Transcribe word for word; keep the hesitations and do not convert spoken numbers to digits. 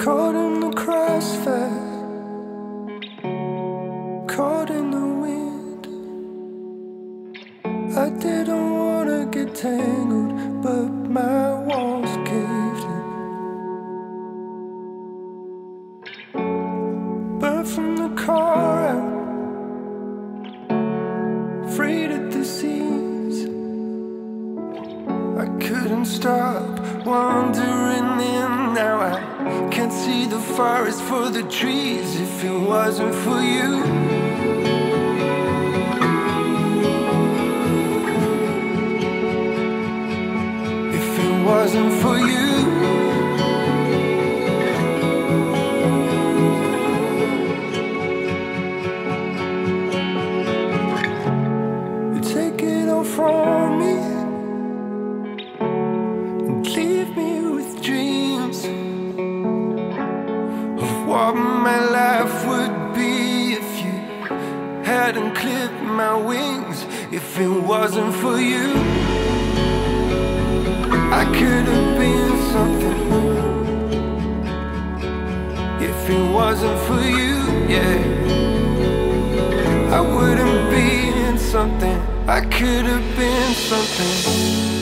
Caught in the crossfire, caught in the wind. I didn't wanna get tangled, but my walls caved in. Burnt from the car out, frayed at the seams. I couldn't stop wandering in. Now I can't see the forest for the trees if it wasn't for you. If it wasn't for you. You take it all from me and leave me with dreams of what my life would be if you hadn't clipped my wings. If it wasn't for you, I could have been something. If it wasn't for you, yeah, I wouldn't be in something. I could have been something.